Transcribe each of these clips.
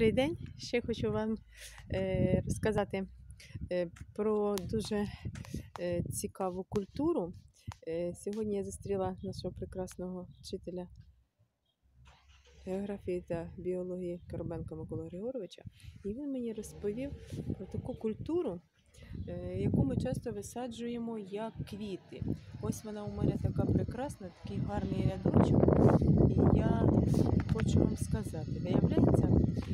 Добрий день! Ще хочу вам розказати про дуже цікаву культуру. Сьогодні я зустріла нашого прекрасного вчителя географії та біології Коробенка Миколу Григоровича. І він мені розповів про таку культуру, яку ми часто висаджуємо як квіти. Ось вона у мене така прекрасна, такий гарний рядочок. І я хочу вам сказати, виявляється,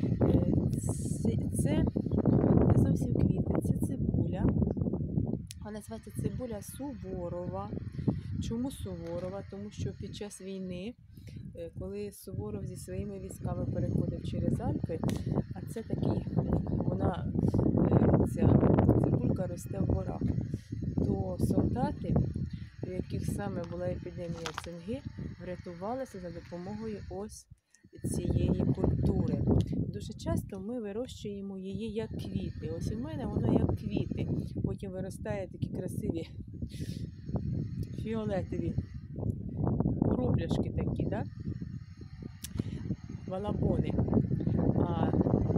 це не зовсім квіти, це цибуля. Вона називається цибуля Суворова. Чому Суворова? Тому що під час війни, коли Суворов зі своїми військами переходив через Альпи, а це такий, ця цибулька росте в горах, то солдати, у яких саме була епідемія цинги, врятувалися за допомогою ось цієї культури. Дуже часто ми вирощуємо її як квіти. Ось у мене воно як квіти. Потім виростає такі красиві фіолетові рубляшки такі, да? Балабони. А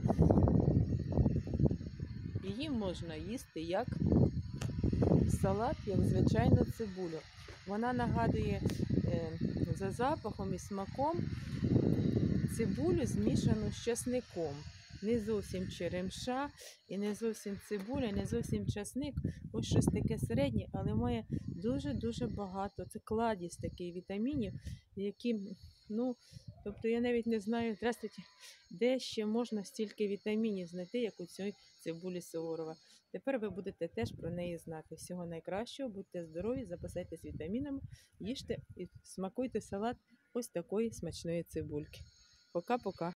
її можна їсти як салат, як звичайну цибулю. Вона нагадує за запахом і смаком цибулю змішану з часником. Не зовсім черемша, і не зовсім цибуля, не зовсім часник. Ось щось таке середнє, але має дуже-дуже багато. Це кладість таких вітамінів, які, тобто я навіть не знаю, де ще можна стільки вітамінів знайти, як у цій цибулі Суворова. Тепер ви будете теж про неї знати. Всього найкращого, будьте здорові, запасайтесь вітамінами, їжте і смакуйте салат ось такої смачної цибульки. Пока-пока.